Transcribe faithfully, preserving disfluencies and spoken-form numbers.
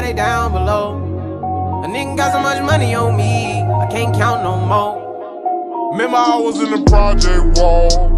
they down below. A nigga got so much money on me, I can't count no more. Remember I was in the project wall.